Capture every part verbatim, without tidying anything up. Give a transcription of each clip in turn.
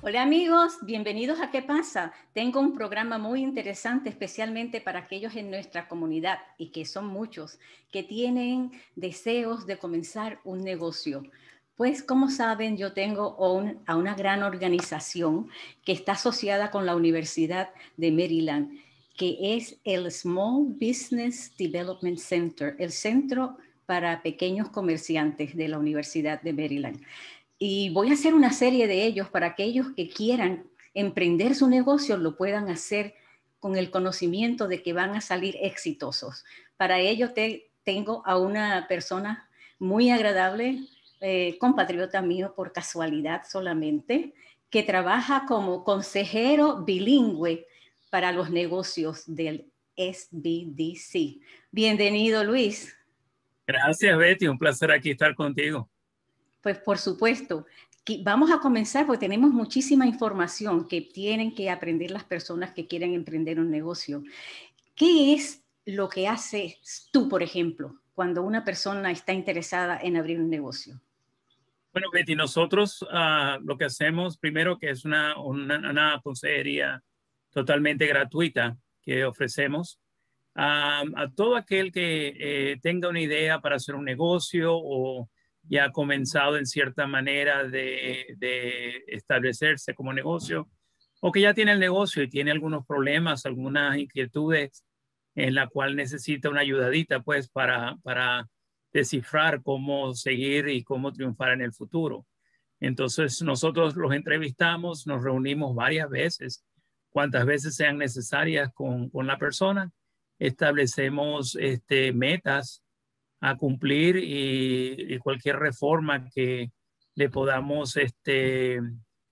Hola amigos, bienvenidos a ¿Qué pasa? Tengo un programa muy interesante especialmente para aquellos en nuestra comunidad y que son muchos que tienen deseos de comenzar un negocio. Pues como saben, yo tengo un, a una gran organización que está asociada con la Universidad de Maryland, que es el Small Business Development Center, el centro para pequeños comerciantes de la Universidad de Maryland. Y voy a hacer una serie de ellos para aquellos que quieran emprender su negocio, lo puedan hacer con el conocimiento de que van a salir exitosos. Para ello te, tengo a una persona muy agradable, eh, compatriota mío por casualidad solamente, que trabaja como consejero bilingüe para los negocios del S B D C. Bienvenido, Luis. Gracias, Betty. Un placer aquí estar contigo. Pues por supuesto, vamos a comenzar porque tenemos muchísima información que tienen que aprender las personas que quieren emprender un negocio. ¿Qué es lo que haces tú, por ejemplo, cuando una persona está interesada en abrir un negocio? Bueno, Betty, nosotros uh, lo que hacemos primero que es una, una, una consejería totalmente gratuita que ofrecemos a, a todo aquel que eh, tenga una idea para hacer un negocio o ya ha comenzado en cierta manera de, de establecerse como negocio o que ya tiene el negocio y tiene algunos problemas, algunas inquietudes en la cual necesita una ayudadita pues para, para descifrar cómo seguir y cómo triunfar en el futuro. Entonces nosotros los entrevistamos, nos reunimos varias veces, cuantas veces sean necesarias con, con la persona, establecemos este, metas a cumplir y, y cualquier reforma que le podamos este,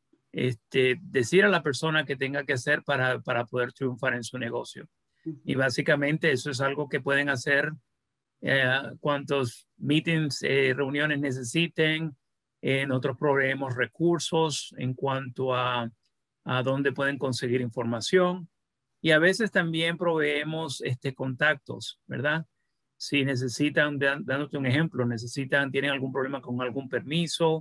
este, decir a la persona que tenga que hacer para, para poder triunfar en su negocio. Y básicamente eso es algo que pueden hacer eh, cuantos meetings, eh, reuniones necesiten. Eh, nosotros proveemos recursos en cuanto a, a dónde pueden conseguir información y a veces también proveemos este, contactos, ¿verdad? Si necesitan, dándote un ejemplo, necesitan, tienen algún problema con algún permiso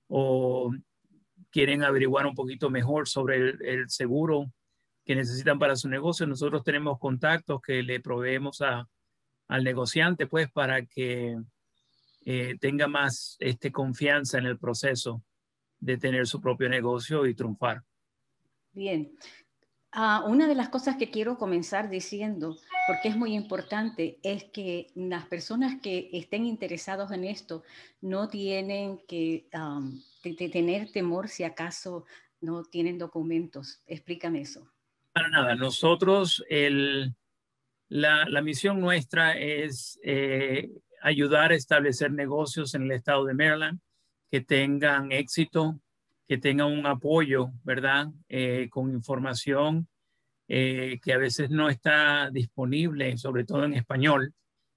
o quieren averiguar un poquito mejor sobre el, el seguro que necesitan para su negocio, nosotros tenemos contactos que le proveemos a, al negociante, pues, para que eh, tenga más este, confianza en el proceso de tener su propio negocio y triunfar. Bien. Uh, una de las cosas que quiero comenzar diciendo, porque es muy importante, es que las personas que estén interesados en esto no tienen que um, de, de tener temor si acaso no tienen documentos. Explícame eso. Para nada, nosotros, el, la, la misión nuestra es eh, ayudar a establecer negocios en el estado de Maryland que tengan éxito, que tengan un apoyo, ¿verdad? Eh, con información eh, que a veces no está disponible, sobre todo en español.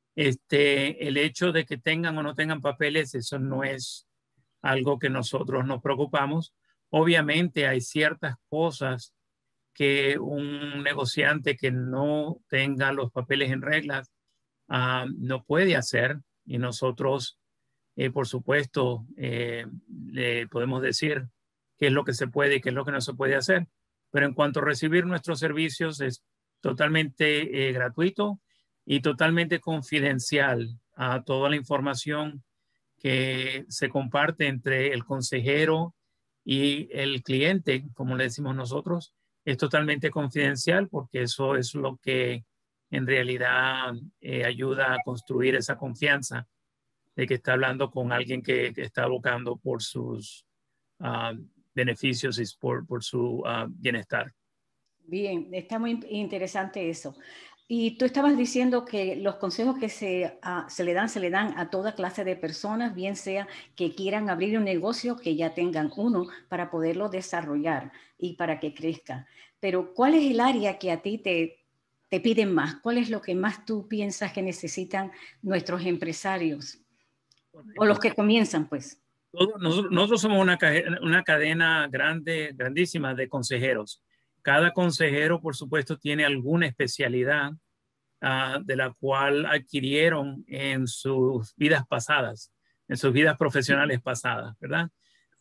Este, el hecho de que tengan o no tengan papeles, eso no es algo que nosotros nos preocupamos. Obviamente hay ciertas cosas que un negociante que no tenga los papeles en reglas uh, no puede hacer y nosotros, eh, por supuesto, eh, le podemos decir qué es lo que se puede y qué es lo que no se puede hacer. Pero en cuanto a recibir nuestros servicios es totalmente eh, gratuito y totalmente confidencial a toda la información que se comparte entre el consejero y el cliente, como le decimos nosotros, es totalmente confidencial porque eso es lo que en realidad eh, ayuda a construir esa confianza de que está hablando con alguien que, que está buscando por sus uh, beneficios y por, por su uh, bienestar. Bien, está muy interesante eso. Y tú estabas diciendo que los consejos que se, uh, se le dan, se le dan a toda clase de personas, bien sea que quieran abrir un negocio, que ya tengan uno para poderlo desarrollar y para que crezca. Pero ¿cuál es el área que a ti te, te piden más? ¿Cuál es lo que más tú piensas que necesitan nuestros empresarios? O los que comienzan, pues. Todo, nosotros, nosotros somos una, una cadena grande, grandísima de consejeros. Cada consejero, por supuesto, tiene alguna especialidad uh, de la cual adquirieron en sus vidas pasadas, en sus vidas profesionales pasadas, ¿verdad?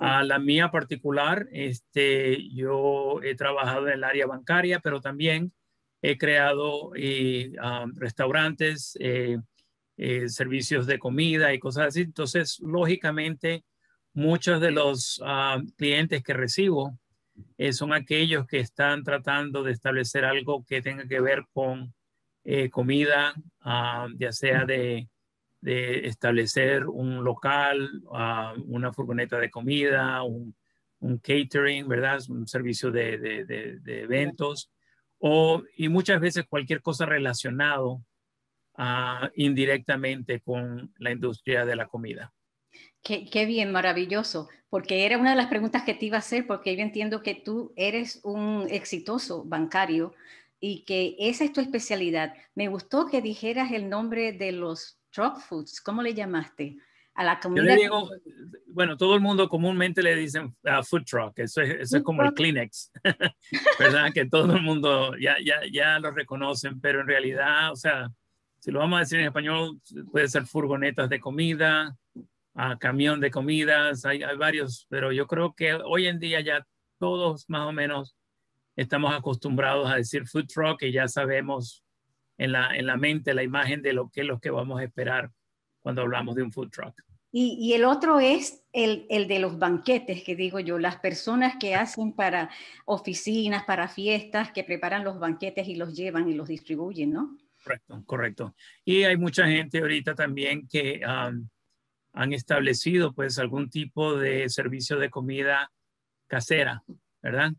A la mía particular, este, yo he trabajado en el área bancaria, pero también he creado eh, um, restaurantes, eh, eh, servicios de comida y cosas así. Entonces, lógicamente, muchos de los uh, clientes que recibo eh, son aquellos que están tratando de establecer algo que tenga que ver con eh, comida, uh, ya sea de, de establecer un local, uh, una furgoneta de comida, un, un catering, ¿verdad? Un servicio de, de, de, de eventos, o, y muchas veces cualquier cosa relacionado uh, indirectamente con la industria de la comida. Qué, qué bien, maravilloso, porque era una de las preguntas que te iba a hacer, porque yo entiendo que tú eres un exitoso bancario y que esa es tu especialidad. Me gustó que dijeras el nombre de los truck foods. ¿Cómo le llamaste? A la Yo comida. le digo, bueno, todo el mundo comúnmente le dicen uh, food truck, eso es, eso es como el Kleenex, ¿verdad? Que todo el mundo ya, ya, ya lo reconocen, pero en realidad, o sea, si lo vamos a decir en español, puede ser furgonetas de comida, uh, camión de comidas, hay, hay varios, pero yo creo que hoy en día ya todos más o menos estamos acostumbrados a decir food truck y ya sabemos en la, en la mente la imagen de lo que es lo que vamos a esperar cuando hablamos de un food truck. Y, y el otro es el, el de los banquetes, que digo yo, las personas que hacen para oficinas, para fiestas, que preparan los banquetes y los llevan y los distribuyen, ¿no? Correcto, correcto. Y hay mucha gente ahorita también que um, han establecido pues algún tipo de servicio de comida casera, ¿verdad?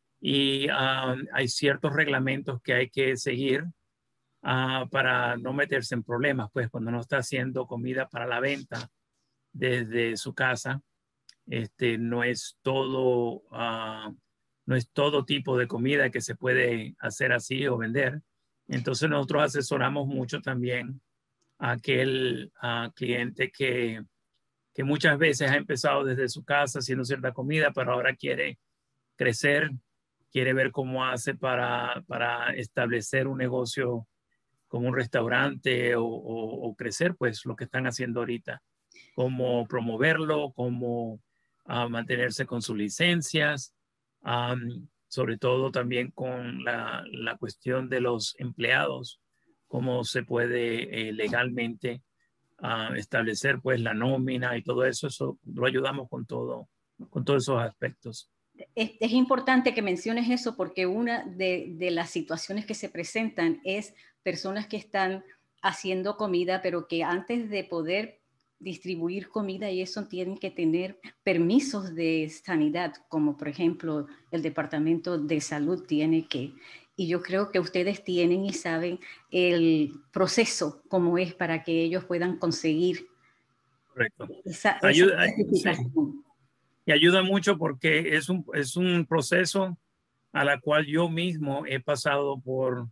Y um, hay ciertos reglamentos que hay que seguir uh, para no meterse en problemas, pues cuando no está haciendo comida para la venta desde su casa, este, no es todo, uh, no es todo tipo de comida que se puede hacer así o vender. Entonces nosotros asesoramos mucho también a aquel uh, cliente que, que muchas veces ha empezado desde su casa haciendo cierta comida, pero ahora quiere crecer, quiere ver cómo hace para, para establecer un negocio como un restaurante o, o, o crecer, pues lo que están haciendo ahorita, cómo promoverlo, cómo uh, mantenerse con sus licencias, um, sobre todo también con la, la cuestión de los empleados, cómo se puede eh, legalmente uh, establecer pues la nómina y todo eso, eso lo ayudamos con todo, con todos esos aspectos. Es, es importante que menciones eso porque una de, de las situaciones que se presentan es personas que están haciendo comida, pero que antes de poder distribuir comida y eso tienen que tener permisos de sanidad, como por ejemplo el Departamento de Salud tiene que, y yo creo que ustedes tienen y saben el proceso como es para que ellos puedan conseguir Correcto. esa, esa Ayuda, certificación. sí. Y ayuda mucho porque es un, es un proceso a la cual yo mismo he pasado por,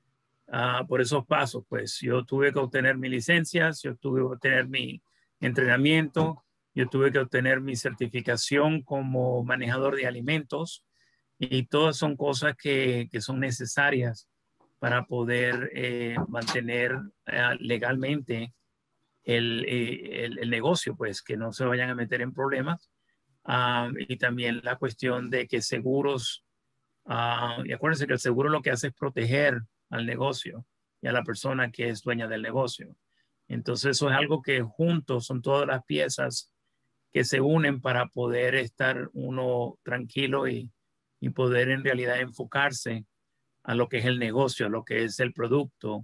uh, por esos pasos. Pues yo tuve que obtener mis licencias, yo tuve que obtener mi entrenamiento, yo tuve que obtener mi certificación como manejador de alimentos y todas son cosas que, que son necesarias para poder eh, mantener uh, legalmente el, el, el negocio, pues que no se vayan a meter en problemas. Uh, y también la cuestión de que seguros, uh, y acuérdense que el seguro lo que hace es proteger al negocio y a la persona que es dueña del negocio. Entonces eso es algo que juntos son todas las piezas que se unen para poder estar uno tranquilo y, y poder en realidad enfocarse a lo que es el negocio, a lo que es el producto,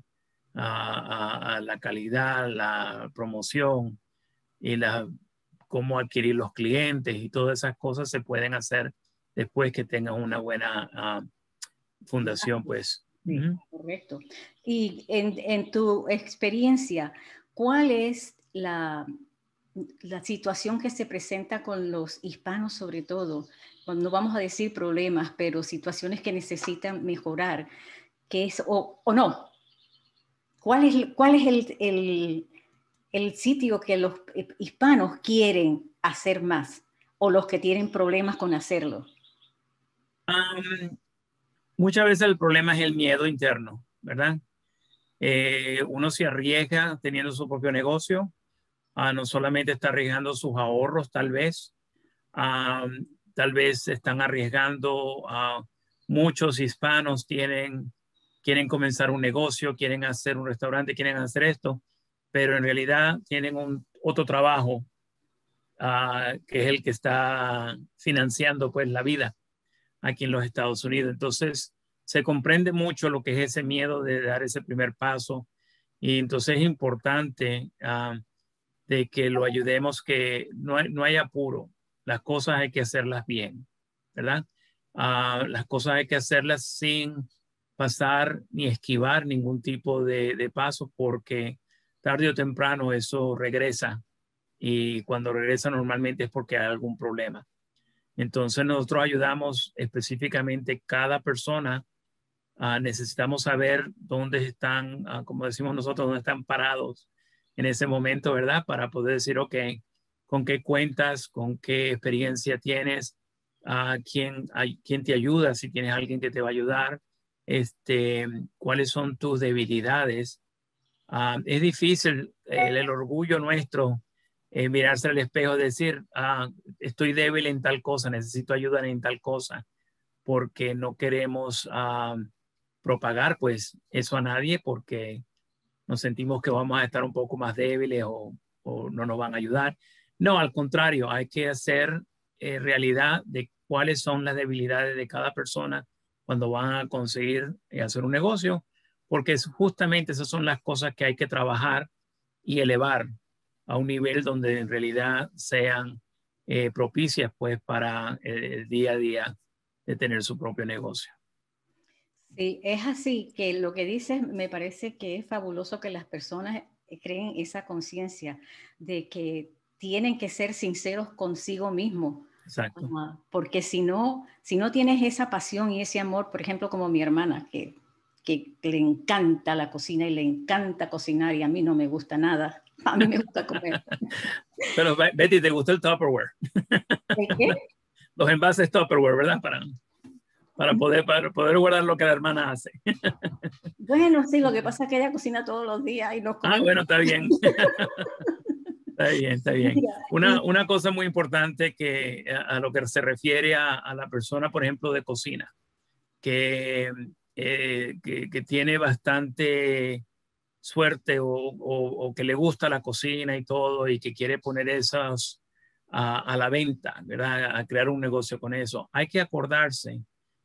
a, a, a la calidad, la promoción y la cómo adquirir los clientes y todas esas cosas se pueden hacer después que tengan una buena uh, fundación, pues. Sí, Uh-huh. correcto. Y en, en tu experiencia, ¿cuál es la, la situación que se presenta con los hispanos sobre todo? No vamos a decir problemas, pero situaciones que necesitan mejorar, que es, o, o no, ¿cuál es, cuál es el, el, el sitio que los hispanos quieren hacer más o los que tienen problemas con hacerlo? Um, muchas veces el problema es el miedo interno, ¿verdad? Eh, uno se arriesga teniendo su propio negocio, uh, no solamente está arriesgando sus ahorros tal vez, Um, tal vez están arriesgando. Uh, muchos hispanos tienen, quieren comenzar un negocio, quieren hacer un restaurante, quieren hacer esto, pero en realidad tienen un, otro trabajo uh, que es el que está financiando pues la vida aquí en los Estados Unidos. Entonces se comprende mucho lo que es ese miedo de dar ese primer paso, y entonces es importante uh, de que lo ayudemos, que no hay, no hay apuro. Las cosas hay que hacerlas bien, ¿verdad? Uh, las cosas hay que hacerlas sin pasar ni esquivar ningún tipo de, de paso, porque tarde o temprano eso regresa, y cuando regresa normalmente es porque hay algún problema. Entonces nosotros ayudamos específicamente cada persona. Uh, necesitamos saber dónde están, uh, como decimos nosotros, dónde están parados en ese momento, ¿verdad? Para poder decir, ok, con qué cuentas, con qué experiencia tienes, uh, quién, hay, quién te ayuda, si tienes alguien que te va a ayudar, este, cuáles son tus debilidades. Uh, es difícil el, el orgullo nuestro, eh, mirarse al espejo y decir, uh, estoy débil en tal cosa, necesito ayuda en tal cosa, porque no queremos uh, propagar pues eso a nadie, porque nos sentimos que vamos a estar un poco más débiles o, o no nos van a ayudar. No, al contrario, hay que hacer eh, realidad de cuáles son las debilidades de cada persona cuando van a conseguir eh, hacer un negocio, porque es justamente esas son las cosas que hay que trabajar y elevar a un nivel donde en realidad sean eh, propicias pues para el, el día a día de tener su propio negocio. Sí, es así, que lo que dices me parece que es fabuloso, que las personas creen esa conciencia de que tienen que ser sinceros consigo mismos. Exacto. Uh, porque si no, si no tienes esa pasión y ese amor, por ejemplo, como mi hermana, que, que le encanta la cocina y le encanta cocinar, y a mí no me gusta nada, a mí me gusta comer. Pero Betty, ¿te gustó el Tupperware? ¿De qué? Los envases Tupperware, ¿verdad? Para, para, poder, para poder guardar lo que la hermana hace. Bueno, sí, lo que pasa es que ella cocina todos los días y nos comemos. Ah, bueno, está bien. Está bien, está bien. Una, una cosa muy importante que a, a lo que se refiere a, a la persona, por ejemplo, de cocina, que, eh, que, que tiene bastante suerte o, o, o que le gusta la cocina y todo, y que quiere poner esas a, a la venta, ¿verdad? A crear un negocio con eso. Hay que acordarse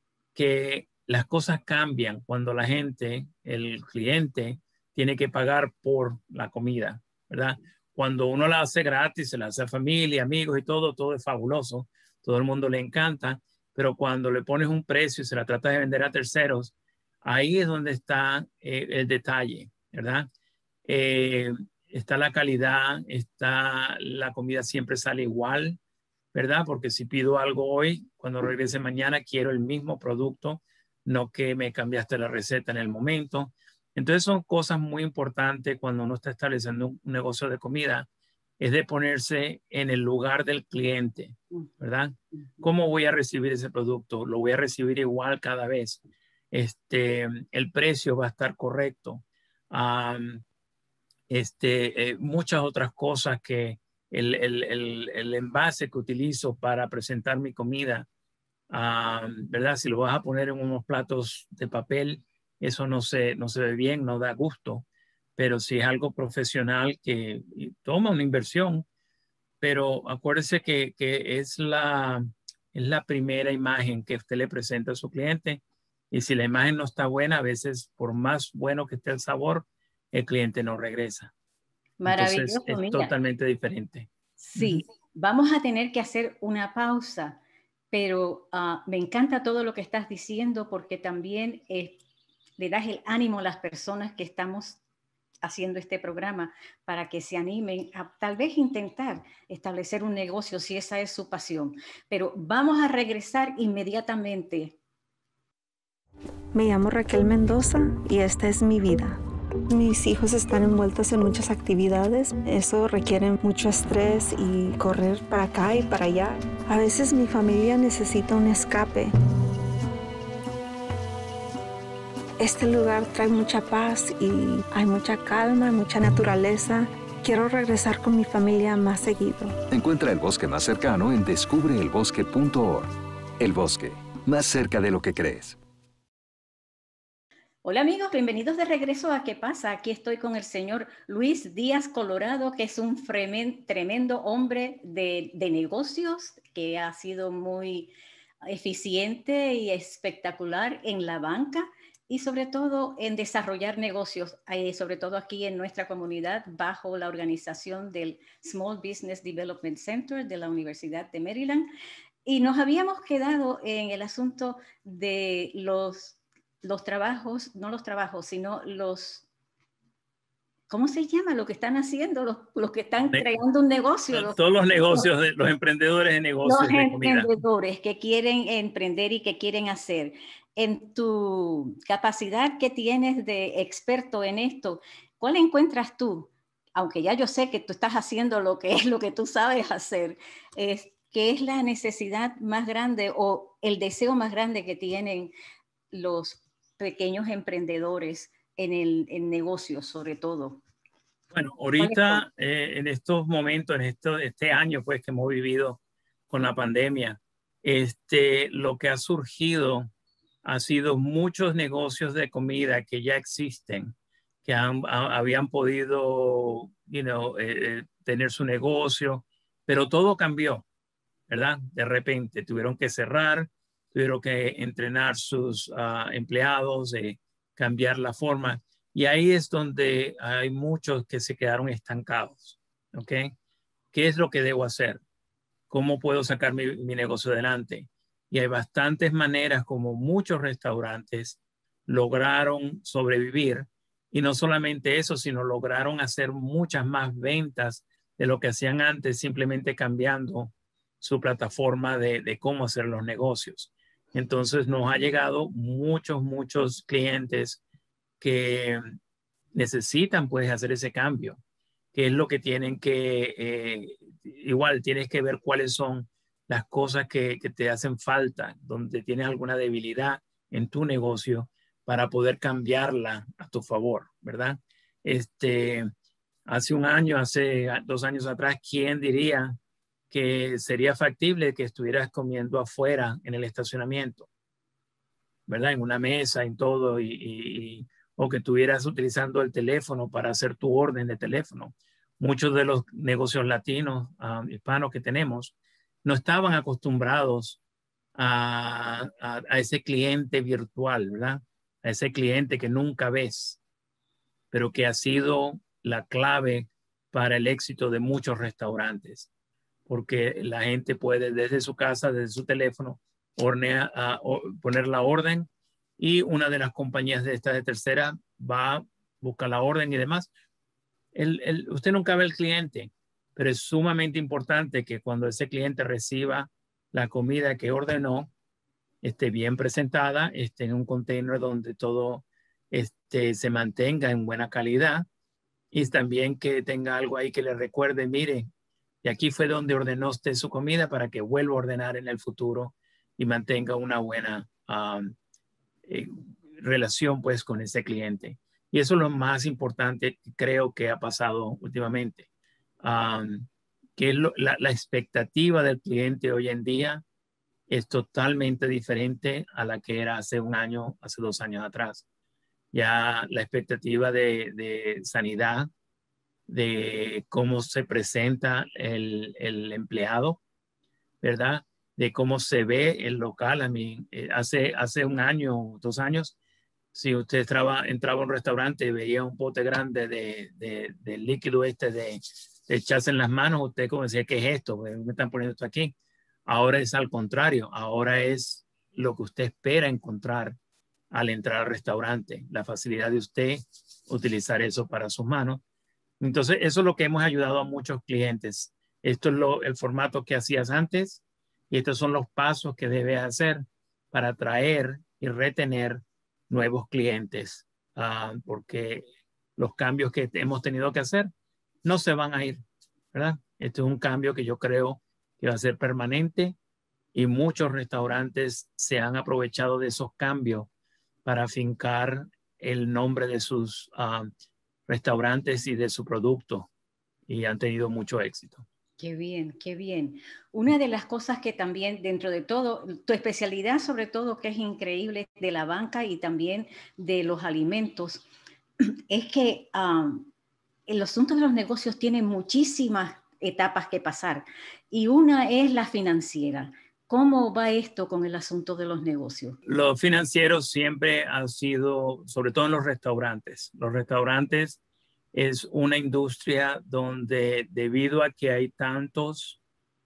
que las cosas cambian cuando la gente, el cliente, tiene que pagar por la comida, ¿verdad? Cuando uno la hace gratis, se la hace a familia, amigos y todo, todo es fabuloso, todo el mundo le encanta, pero cuando le pones un precio y se la trata de vender a terceros, ahí es donde está eh, el detalle, ¿verdad? Eh, está la calidad, está la comida, siempre sale igual, ¿verdad? Porque si pido algo hoy, cuando regrese mañana quiero el mismo producto, no que me cambiaste la receta en el momento. Entonces son cosas muy importantes cuando uno está estableciendo un negocio de comida, es de ponerse en el lugar del cliente, ¿verdad? ¿Cómo voy a recibir ese producto? ¿Lo voy a recibir igual cada vez? Este, el precio va a estar correcto. Um, este, eh, muchas otras cosas que el, el, el, el envase que utilizo para presentar mi comida, uh, ¿verdad? Si lo vas a poner en unos platos de papel, eso no se, no se ve bien, no da gusto. Pero si es algo profesional que toma una inversión, pero acuérdese que, que es, la, es la primera imagen que usted le presenta a su cliente. Y si la imagen no está buena, a veces por más bueno que esté el sabor, el cliente no regresa. Maravilloso, entonces es mira. Totalmente diferente. Sí, uh-huh. Vamos a tener que hacer una pausa, pero uh, me encanta todo lo que estás diciendo, porque también eh, le das el ánimo a las personas que estamos haciendo este programa para que se animen a tal vez intentar establecer un negocio si esa es su pasión. Pero vamos a regresar inmediatamente. Me llamo Raquel Mendoza y esta es mi vida. Mis hijos están envueltos en muchas actividades. Eso requiere mucho estrés y correr para acá y para allá. A veces mi familia necesita un escape. Este lugar trae mucha paz y hay mucha calma, mucha naturaleza quiero regresar con mi familia más seguido. Encuentra el bosque más cercano en descubre el bosque punto org. El Bosque, más cerca de lo que crees. Hola amigos, bienvenidos de regreso a ¿Qué pasa? Aquí estoy con el señor Luis Díaz Colorado, que es un tremendo hombre de, de negocios, que ha sido muy eficiente y espectacular en la banca y sobre todo en desarrollar negocios, eh, sobre todo aquí en nuestra comunidad, bajo la organización del Small Business Development Center de la Universidad de Maryland. Y nos habíamos quedado en el asunto de los, los trabajos, no los trabajos, sino los, ¿cómo se llama? Lo que están haciendo, los, los que están ne creando un negocio. Los, todos los negocios, de, los emprendedores de negocios los de comida. Los emprendedores que quieren emprender y que quieren hacer. En tu capacidad que tienes de experto en esto, ¿cuál encuentras tú? Aunque ya yo sé que tú estás haciendo lo que es lo que tú sabes hacer, es, ¿qué es la necesidad más grande o el deseo más grande que tienen los pequeños emprendedores en el en negocios, sobre todo? Bueno, ahorita, eh, en estos momentos, en esto, este año pues, que hemos vivido con la pandemia, este, lo que ha surgido ha sido muchos negocios de comida que ya existen, que han, a, habían podido you know, eh, tener su negocio, pero todo cambió, ¿verdad? De repente tuvieron que cerrar, tuvieron que entrenar sus uh, empleados, eh, cambiar la forma. Y ahí es donde hay muchos que se quedaron estancados, ¿ok? ¿Qué es lo que debo hacer? ¿Cómo puedo sacar mi, mi negocio adelante? Y hay bastantes maneras como muchos restaurantes lograron sobrevivir. Y no solamente eso, sino lograron hacer muchas más ventas de lo que hacían antes, simplemente cambiando su plataforma de, de cómo hacer los negocios. Entonces nos ha llegado muchos, muchos clientes que necesitan pues hacer ese cambio, que es lo que tienen que, eh, igual tienes que ver cuáles son las cosas que, que te hacen falta, donde tienes alguna debilidad en tu negocio para poder cambiarla a tu favor, ¿verdad? Este, hace un año, hace dos años atrás, ¿quién diría que sería factible que estuvieras comiendo afuera en el estacionamiento, ¿verdad? En una mesa, en todo, y, y, o que estuvieras utilizando el teléfono para hacer tu orden de teléfono. Muchos de los negocios latinos, uh, hispanos que tenemos, no estaban acostumbrados a, a, a ese cliente virtual, ¿verdad? A ese cliente que nunca ves, pero que ha sido la clave para el éxito de muchos restaurantes, porque la gente puede desde su casa, desde su teléfono, hornea, uh, poner la orden, y una de las compañías de esta de tercera va, busca la orden y demás. El, el, usted nunca ve al cliente, pero es sumamente importante que cuando ese cliente reciba la comida que ordenó, esté bien presentada, esté en un container donde todo este, se mantenga en buena calidad, y también que tenga algo ahí que le recuerde, mire, y aquí fue donde ordenó usted su comida para que vuelva a ordenar en el futuro y mantenga una buena um, eh, relación pues con ese cliente. Y eso es lo más importante, creo que ha pasado últimamente, um, que es lo, la, la expectativa del cliente hoy en día es totalmente diferente a la que era hace un año, hace dos años atrás. Ya la expectativa de, de sanidad, de cómo se presenta el, el empleado, ¿verdad? De cómo se ve el local. A mí, eh, hace, hace un año, dos años, si usted entraba, entraba a un restaurante y veía un pote grande de, de, de líquido este de, de echarse en las manos, usted como decía, ¿qué es esto? ¿Me están poniendo esto aquí? Ahora es al contrario, ahora es lo que usted espera encontrar al entrar al restaurante, la facilidad de usted utilizar eso para sus manos. Entonces, eso es lo que hemos ayudado a muchos clientes. Esto es lo, el formato que hacías antes, y estos son los pasos que debes hacer para atraer y retener nuevos clientes, uh, porque los cambios que hemos tenido que hacer no se van a ir, ¿verdad? Este es un cambio que yo creo que va a ser permanente, y muchos restaurantes se han aprovechado de esos cambios para afincar el nombre de sus uh, restaurantes y de su producto. y han tenido mucho éxito. Qué bien, qué bien. Una de las cosas que también dentro de todo, tu especialidad sobre todo que es increíble de la banca y también de los alimentos, es que um, el asunto de los negocios tiene muchísimas etapas que pasar y una es la financiera. ¿Cómo va esto con el asunto de los negocios? Los financieros siempre han sido, sobre todo en los restaurantes. Los restaurantes es una industria donde debido a que hay tantos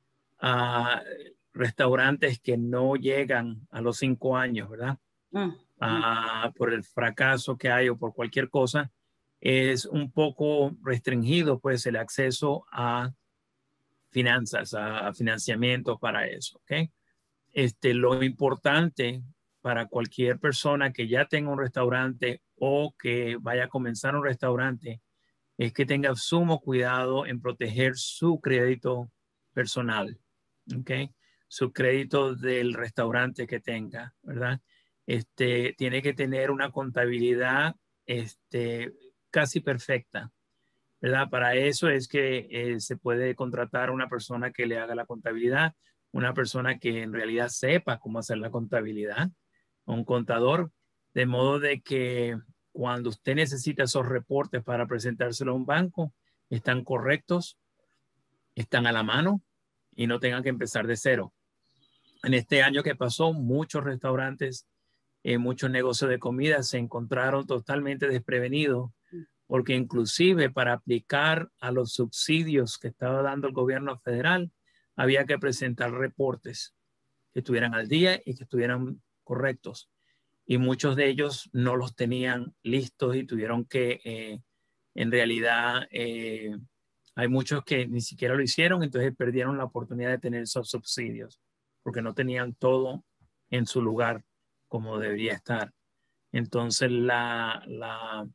uh, restaurantes que no llegan a los cinco años, ¿verdad? Mm. Uh, por el fracaso que hay o por cualquier cosa, es un poco restringido pues el acceso a finanzas, a, a financiamiento para eso, ¿ok? Este, lo importante para cualquier persona que ya tenga un restaurante o que vaya a comenzar un restaurante es que tenga sumo cuidado en proteger su crédito personal, ¿ok? Su crédito del restaurante que tenga, ¿verdad? Este, tiene que tener una contabilidad este, casi perfecta, ¿verdad? Para eso es que eh, se puede contratar a una persona que le haga la contabilidad, una persona que en realidad sepa cómo hacer la contabilidad, un contador, de modo de que cuando usted necesita esos reportes para presentárselo a un banco, están correctos, están a la mano y no tengan que empezar de cero. En este año que pasó, muchos restaurantes, eh, muchos negocios de comida se encontraron totalmente desprevenidos porque inclusive para aplicar a los subsidios que estaba dando el gobierno federal, había que presentar reportes que estuvieran al día y que estuvieran correctos. Y muchos de ellos no los tenían listos y tuvieron que, eh, en realidad, eh, hay muchos que ni siquiera lo hicieron, entonces perdieron la oportunidad de tener esos subsidios porque no tenían todo en su lugar como debería estar. Entonces, la... la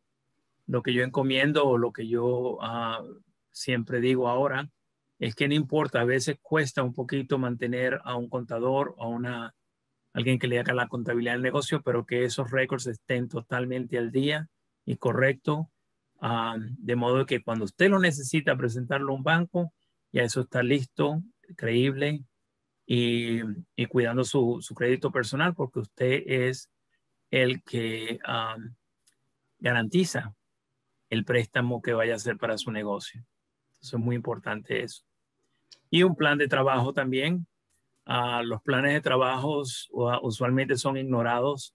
Lo que yo encomiendo o lo que yo uh, siempre digo ahora es que no importa, a veces cuesta un poquito mantener a un contador o a una, alguien que le haga la contabilidad del negocio, pero que esos récords estén totalmente al día y correcto, uh, de modo que cuando usted lo necesita presentarlo a un banco, ya eso está listo, creíble y, y cuidando su, su crédito personal porque usted es el que um, garantiza el préstamo que vaya a hacer para su negocio. Entonces es muy importante eso. Y un plan de trabajo también. Uh, los planes de trabajo uh, usualmente son ignorados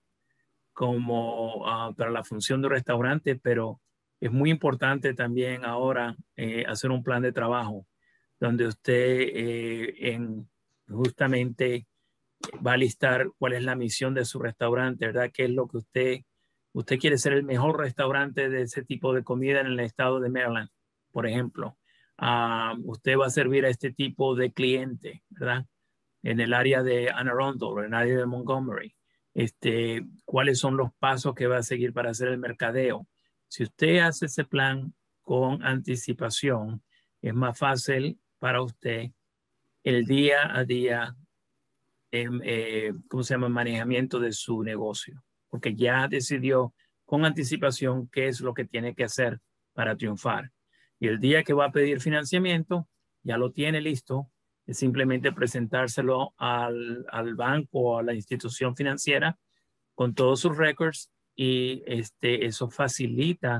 como uh, para la función de un restaurante, pero es muy importante también ahora eh, hacer un plan de trabajo donde usted eh, en, justamente va a listar cuál es la misión de su restaurante, ¿verdad? ¿Qué es lo que usted Usted quiere ser el mejor restaurante de ese tipo de comida en el estado de Maryland, por ejemplo. Uh, usted va a servir a este tipo de cliente, ¿verdad? En el área de Anne Arundel, en el área de Montgomery. Este, ¿Cuáles son los pasos que va a seguir para hacer el mercadeo? Si usted hace ese plan con anticipación, es más fácil para usted el día a día, eh, eh, ¿cómo se llama? Manejamiento de su negocio. Porque ya decidió con anticipación qué es lo que tiene que hacer para triunfar. Y el día que va a pedir financiamiento, ya lo tiene listo, es simplemente presentárselo al, al banco o a la institución financiera con todos sus records y este, eso facilita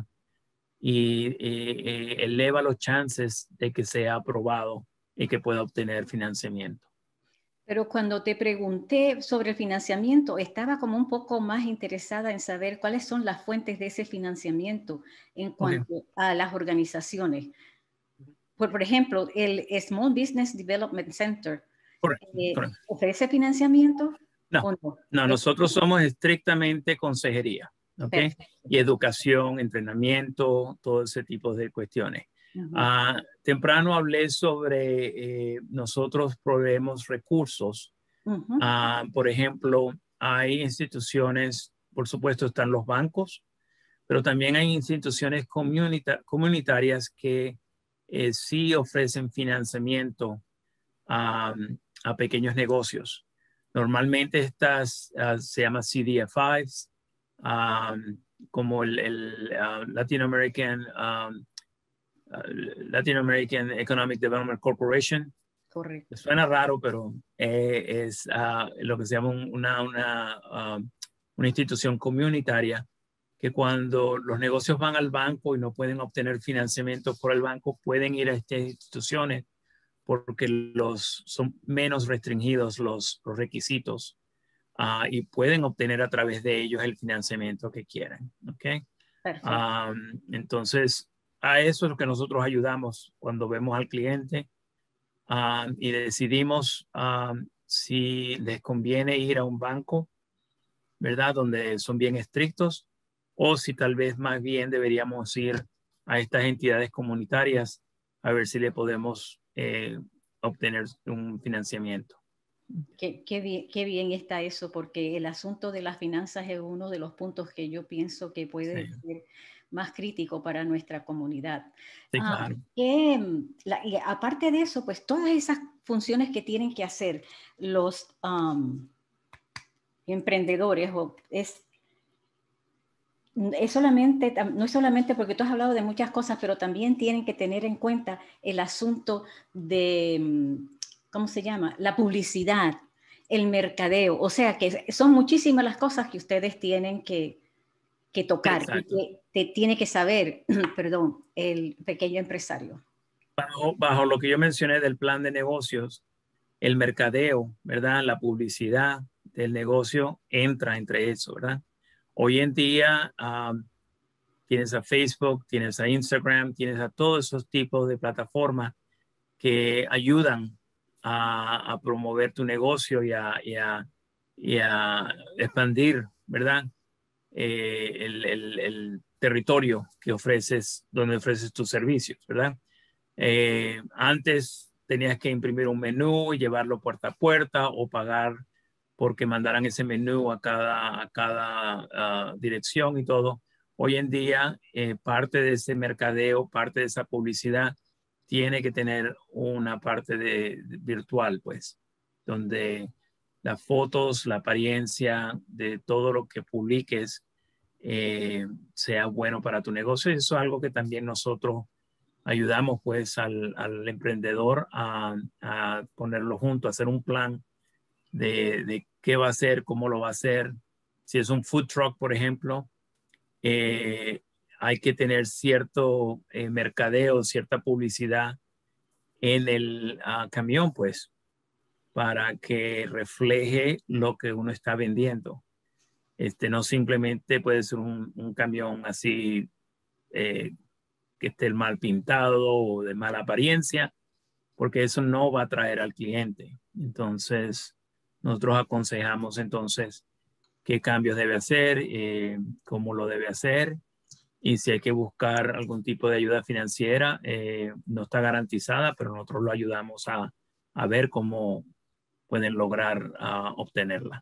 y eh, eleva los chances de que sea aprobado y que pueda obtener financiamiento. Pero cuando te pregunté sobre el financiamiento, estaba como un poco más interesada en saber cuáles son las fuentes de ese financiamiento en cuanto okay. a las organizaciones. Por, por ejemplo, el Small Business Development Center, correcto, eh, correcto. ¿ofrece financiamiento? No, no? no, nosotros somos estrictamente consejería, ¿ok? Y educación, entrenamiento, todo ese tipo de cuestiones. Uh-huh. uh, temprano hablé sobre eh, nosotros proveemos recursos. Uh-huh. uh, por ejemplo, hay instituciones, por supuesto están los bancos, pero también hay instituciones comunita- comunitarias que eh, sí ofrecen financiamiento um, a pequeños negocios. Normalmente estas uh, se llama C D F Is, um, como el, el uh, Latin American um, uh, Latin American Economic Development Corporation. Correcto. Suena raro, pero eh, es uh, lo que se llama una, una, uh, una institución comunitaria que cuando los negocios van al banco y no pueden obtener financiamiento por el banco, pueden ir a estas instituciones porque los, son menos restringidos los, los requisitos uh, y pueden obtener a través de ellos el financiamiento que quieran. ¿Okay? Perfecto. Um, entonces, a eso es lo que nosotros ayudamos cuando vemos al cliente uh, y decidimos uh, si les conviene ir a un banco, ¿verdad? Donde son bien estrictos, o si tal vez más bien deberíamos ir a estas entidades comunitarias a ver si le podemos eh, obtener un financiamiento. Qué, qué, bien, qué bien está eso, porque el asunto de las finanzas es uno de los puntos que yo pienso que puede sí. ser más crítico para nuestra comunidad. Sí, ah, claro. que, la, y aparte de eso, pues todas esas funciones que tienen que hacer los um, emprendedores, o es, es solamente, no es solamente porque tú has hablado de muchas cosas, pero también tienen que tener en cuenta el asunto de, ¿cómo se llama? La publicidad, el mercadeo. O sea que son muchísimas las cosas que ustedes tienen que, que tocar, y que te tiene que saber, perdón, el pequeño empresario. Bajo, bajo lo que yo mencioné del plan de negocios, el mercadeo, ¿verdad? La publicidad del negocio entra entre eso, ¿verdad? Hoy en día um, tienes a Facebook, tienes a Instagram, tienes a todos esos tipos de plataformas que ayudan a, a promover tu negocio y a, y a, y a expandir, ¿verdad? Eh, el, el, el territorio que ofreces, donde ofreces tus servicios, ¿verdad? Eh, antes tenías que imprimir un menú y llevarlo puerta a puerta o pagar porque mandaran ese menú a cada, a cada uh, dirección y todo. Hoy en día, eh, parte de ese mercadeo, parte de esa publicidad, tiene que tener una parte de, de virtual, pues, donde las fotos, la apariencia de todo lo que publiques eh, sea bueno para tu negocio. Y eso es algo que también nosotros ayudamos, pues, al, al emprendedor a, a ponerlo junto, a hacer un plan de, de qué va a hacer, cómo lo va a hacer. Si es un food truck, por ejemplo, eh, hay que tener cierto eh, mercadeo, cierta publicidad en el uh, camión, pues, para que refleje lo que uno está vendiendo. Este, no simplemente puede ser un, un camión así eh, que esté mal pintado o de mala apariencia, porque eso no va a atraer al cliente. Entonces, nosotros aconsejamos entonces qué cambios debe hacer, eh, cómo lo debe hacer, y si hay que buscar algún tipo de ayuda financiera, eh, no está garantizada, pero nosotros lo ayudamos a, a ver cómo pueden lograr uh, obtenerla.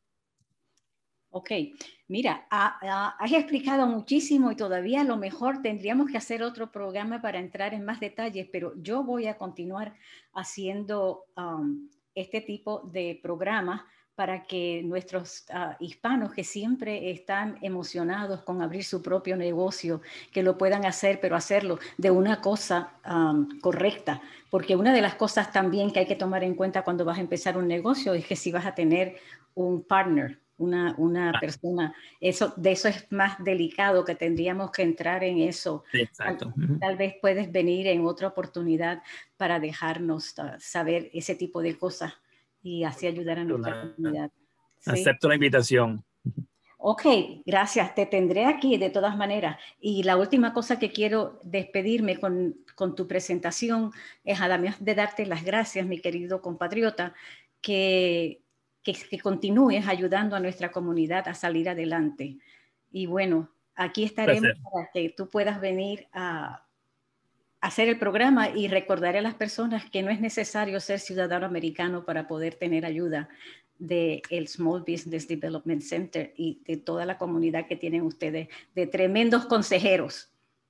Ok, mira, ha, ha, has explicado muchísimo y todavía a lo mejor tendríamos que hacer otro programa para entrar en más detalles, pero yo voy a continuar haciendo um, este tipo de programas para que nuestros uh, hispanos que siempre están emocionados con abrir su propio negocio, que lo puedan hacer, pero hacerlo de una cosa um, correcta. Porque una de las cosas también que hay que tomar en cuenta cuando vas a empezar un negocio es que si vas a tener un partner, una, una persona, eso, de eso es más delicado, que tendríamos que entrar en eso. Exacto. Tal, tal vez puedes venir en otra oportunidad para dejarnos uh, saber ese tipo de cosas y así ayudar a nuestra la, comunidad. ¿Sí? Acepto la invitación. Ok, gracias. Te tendré aquí de todas maneras. Y la última cosa que quiero despedirme con, con tu presentación es, además de darte las gracias, mi querido compatriota, que, que, que continúes ayudando a nuestra comunidad a salir adelante. Y bueno, aquí estaremos Gracias. para que tú puedas venir a hacer el programa y recordaré a las personas que no es necesario ser ciudadano americano para poder tener ayuda del Small Business Development Center y de toda la comunidad que tienen ustedes, de tremendos consejeros.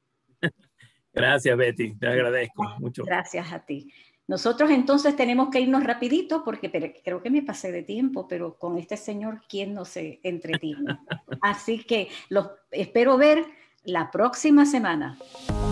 Gracias, Betty, te agradezco mucho. Gracias a ti. Nosotros entonces tenemos que irnos rapidito porque creo que me pasé de tiempo, pero con este señor, ¿quién no se entretiene? Así que los espero ver la próxima semana.